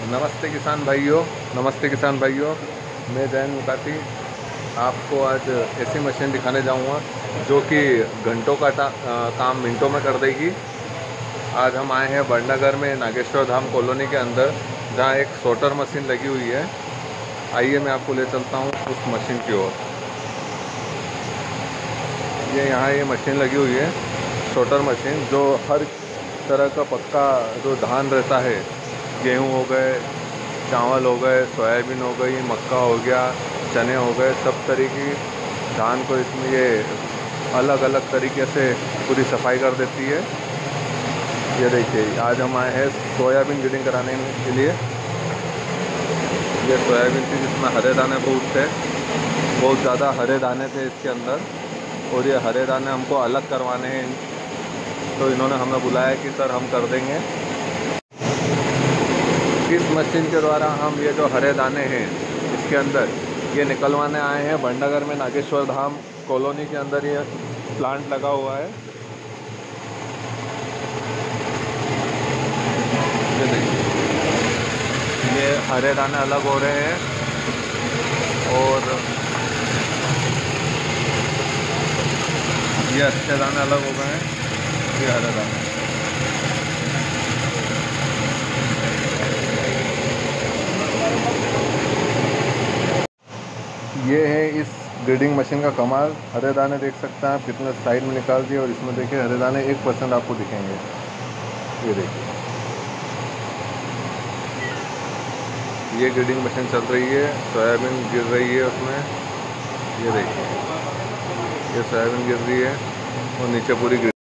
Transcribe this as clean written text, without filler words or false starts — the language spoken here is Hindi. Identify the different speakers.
Speaker 1: नमस्ते किसान भाइयों। मैं जैन मुकाती आपको आज ऐसी मशीन दिखाने जाऊंगा जो कि घंटों का काम मिनटों में कर देगी। आज हम आए हैं बड़नगर में नागेश्वर धाम कॉलोनी के अंदर, जहां एक सोटर मशीन लगी हुई है। आइए मैं आपको ले चलता हूं उस मशीन की ओर। ये मशीन लगी हुई है, सोटर मशीन, जो हर तरह का पक्का जो धान रहता है, गेहूँ हो गए, चावल हो गए, सोयाबीन हो गई, मक्का हो गया, चने हो गए, सब तरीके धान को इसमें ये अलग अलग तरीके से पूरी सफाई कर देती है। ये देखिए, आज हम आए हैं सोयाबीन ग्रेडिंग कराने के लिए। ये सोयाबीन थी जिसमें हरे दाने बहुत थे, बहुत ज़्यादा हरे दाने थे इसके अंदर, और ये हरे दाने हमको अलग करवाने हैं। तो इन्होंने हमें बुलाया कि सर हम कर देंगे। इस मशीन के द्वारा हम ये जो हरे दाने हैं इसके अंदर ये निकलवाने आए हैं। बड़नगर में नागेश्वर धाम कॉलोनी के अंदर ये प्लांट लगा हुआ है। ये देखिए, ये हरे दाने अलग हो रहे हैं और ये अच्छे दाने अलग हो गए हैं। ये हरे दाने, ये है इस ग्रेडिंग मशीन का कमाल। हरे दाने देख सकते हैं आप कितने साइड में निकाल दिए, और इसमें देखिए हरे दाने 1% आपको दिखेंगे। ये देखिए, ये ग्रेडिंग मशीन चल रही है, सोयाबीन गिर रही है उसमें। ये देखिए, ये सोयाबीन गिर रही है और नीचे पूरी